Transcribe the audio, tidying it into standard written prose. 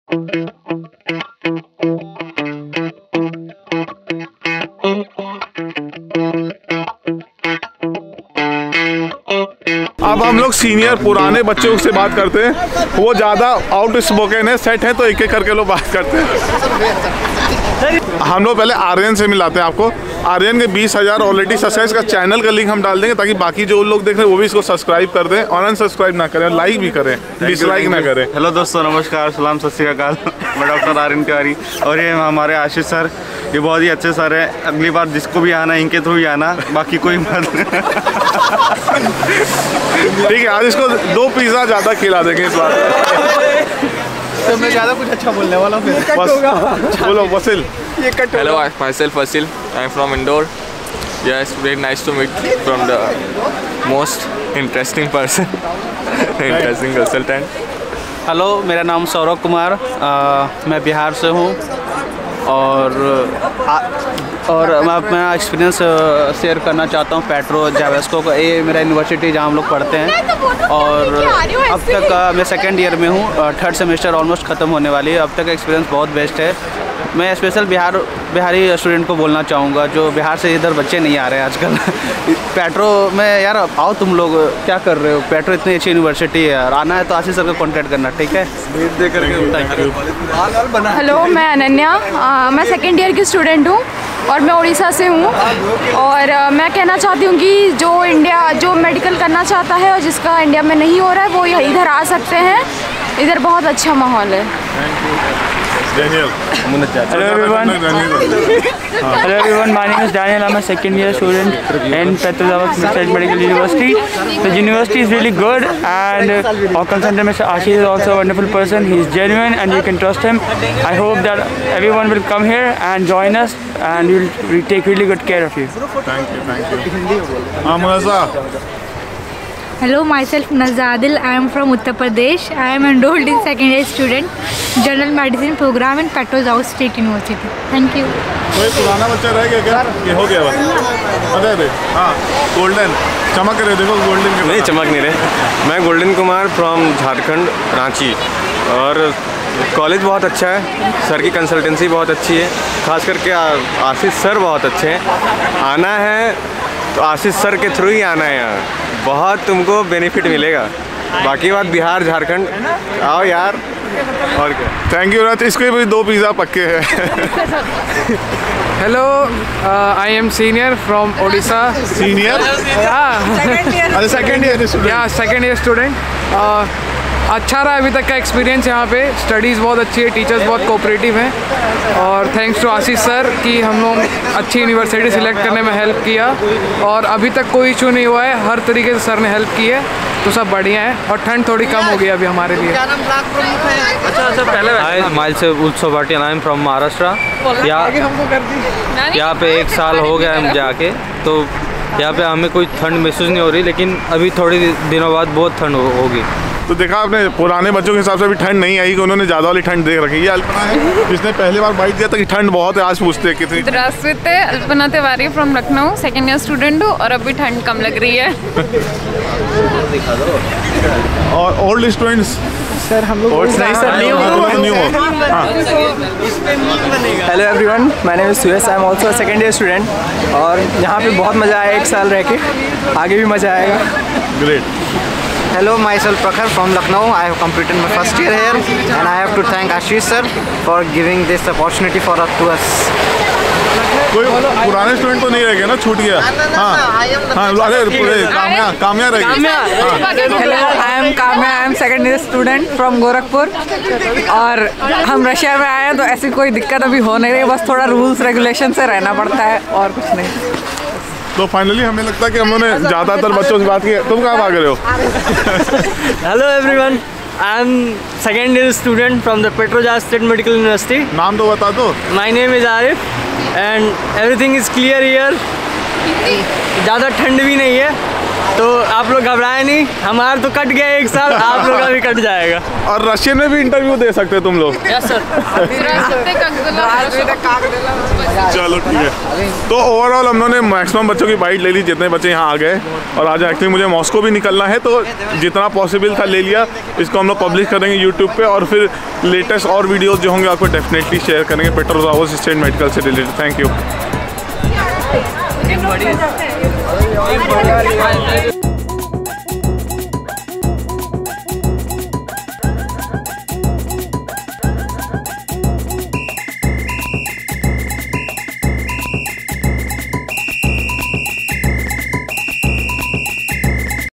अब हम लोग सीनियर पुराने बच्चों से बात करते हैं, वो ज़्यादा आउट स्पोकन है, सेट है, तो एक एक करके लोग बात करते हैं। हम लोग पहले आर्यन से मिलाते हैं आपको। आर्यन के 20,000 ऑलरेडी सब्सक्राइब का चैनल का लिंक हम डाल देंगे ताकि बाकी जो लोग देख रहे हैं वो भी इसको सब्सक्राइब कर दें और अनसब्सक्राइब ना करें, लाइक भी करें, डिसलाइक ना करें। हेलो दोस्तों, नमस्कार, सलाम, सत श्री अकाल। मैं डॉक्टर आर्यन तिवारी और ये हमारे आशीष सर, ये बहुत ही अच्छे सर है। अगली बार जिसको भी आना इनके थ्रू ही आना, बाकी कोई मत। ठीक है, आज इसको 2 पिज़्ज़ा ज़्यादा खिला देंगे इस बार। तो मैं ज़्यादा कुछ अच्छा बोलने वाला हूँ, फिर बोलो Vasil. Hello, myself Vasil. I'm from Indore. Yes, very nice to meet from the most interesting person, interesting consultant. Hello, मेरा नाम सौरभ कुमार, मैं बिहार से हूँ और मैं अपना एक्सपीरियंस शेयर करना चाहता हूँ पेट्रो जावेस्को का। ये मेरा यूनिवर्सिटी जहाँ हम लोग पढ़ते हैं और अब तक मैं सेकेंड ईयर में हूँ, 3rd सेमेस्टर ऑलमोस्ट ख़त्म होने वाली है। अब तक एक्सपीरियंस बहुत बेस्ट है। मैं स्पेशल बिहारी स्टूडेंट को बोलना चाहूँगा जो बिहार से इधर बच्चे नहीं आ रहे हैं आजकल। पेट्रो में यार आओ, तुम लोग क्या कर रहे हो? पेट्रो इतनी अच्छी यूनिवर्सिटी है यार, आना है तो आशीष सर को कॉन्टैक्ट करना, ठीक है? हेलो, मैं अनन्या, मैं सेकेंड ईयर की स्टूडेंट हूँ और मैं उड़ीसा से हूँ। और मैं कहना चाहती हूँ कि जो मेडिकल करना चाहता है और जिसका इंडिया में नहीं हो रहा है वो इधर आ सकते हैं। इधर बहुत अच्छा माहौल है। Daniel. Hello everyone. Hello everyone. My name is Daniel. I'm a second year student in Petrozavodsk State Medical University. The university is really good, and our consultant Mr. Ashish is also a wonderful person. He is genuine, and you can trust him. I hope that everyone will come here and join us, and we'll take really good care of you. Thank you. Thank you. Amnaza. Hello, myself Nazza Adil. I am from Uttar Pradesh. I am enrolled in second year student, General Medicine program in Petrozavodsk State University. Thank you. कोई पुराना बच्चा रह गया क्या? ये हो गया बस। बता दे। हाँ, गोल्डन चमक रहे, देखो गोल्डन के। नहीं, चमक नहीं रहे। मैं गोल्डन कुमार फ्रॉम झारखंड, रांची। और कॉलेज बहुत अच्छा है, सर की कंसल्टेंसी बहुत अच्छी है, खास करके आशीष सर बहुत अच्छे हैं। आना है तो आशीष सर के थ्रू ही आना है, यहाँ बहुत तुमको बेनिफिट मिलेगा। बाकी बात बिहार झारखंड आओ यार, और क्या। थैंक यू राज, इसके भी 2 पिज़्ज़ा पक्के हैं। Hello, I am senior from Odisha. Senior? Yeah. Second year student. Yeah, second year student. अच्छा रहा अभी तक का एक्सपीरियंस यहाँ पे। स्टडीज़ बहुत अच्छी है, टीचर्स बहुत कोऑपरेटिव हैं और थैंक्स टू आशीष सर कि हम लोग अच्छी यूनिवर्सिटी सिलेक्ट करने में हेल्प किया और अभी तक कोई इशू नहीं हुआ है। हर तरीके से सर ने हेल्प की है, तो सब बढ़िया है और ठंड थोड़ी कम हो गई अभी हमारे लिए। अच्छा पहले hi, myself Utsav Bhatia, I am from Maharashtra. यहाँ पे 1 साल हो गया है मुझे आके, तो यहाँ पे हमें कोई ठंड महसूस नहीं हो रही, लेकिन अभी थोड़ी दिनों बाद बहुत ठंड होगी। तो देखा आपने, पुराने बच्चों के हिसाब से अभी ठंड नहीं आई कि उन्होंने ज़्यादा वाली ठंड देख रखी है। ये अल्पना है जिसने पहली बार बाइट दिया था कि ठंड बहुत है, आज पूछते हैं कितनी। Здравствуйте, Alpana Tiwari from Lucknow, second year student हूँ और अभी ठंड कम लग रही है। और ओल्ड स्टूडेंट्स सर, हम लोग न्यू हो। Hello everyone, my name is Suyash, I am also a second year student और यहाँ पे बहुत मज़ा आया 1 साल रह के, आगे भी मज़ा आएगा। Great. Hello, myself Prakhar from Lucknow. I have completed my first year here and I have to thank Ashish sir for giving this opportunity to us. कोई पुराने स्टूडेंट तो नहीं रह गया ना, छूट गया? हाँ, अरे काम्या रह गई। Hello, I am Kamya, I am second year student from Gorakhpur और हम रशिया में आए हैं तो ऐसी कोई दिक्कत अभी हो नहीं रही, बस थोड़ा रूल्स रेगुलेशन से रहना पड़ता है और कुछ नहीं। तो फाइनली हमें लगता है कि हमने ज़्यादातर बच्चों से बात की। तुम कहाँ भाग रहे हो? Hello everyone, I am second year student from the Petrozavodsk state medical university. नाम तो बता दो। My name is Arif and everything is clear here. ज़्यादा ठंड भी नहीं है, तो आप लोग घबराए नहीं, हमारा तो कट गया 1 साल, आप लोग का भी कट जाएगा। और रशियन में भी इंटरव्यू दे सकते हो तुम लोग? Yes sir. चलो ठीक है। तो ओवरऑल हम लोगों ने मैक्सिमम बच्चों की बाइट ले ली, जितने बच्चे यहाँ आ गए। और आज एक्चुअली मुझे मॉस्को भी निकलना है, तो जितना पॉसिबल था ले लिया। इसको हम लोग पब्लिश करेंगे यूट्यूब पे, और फिर लेटेस्ट और वीडियोस जो होंगे आपको डेफिनेटली शेयर करेंगे पेट्रोजावोस स्टेट मेडिकल से रिलेटेड। Thank you.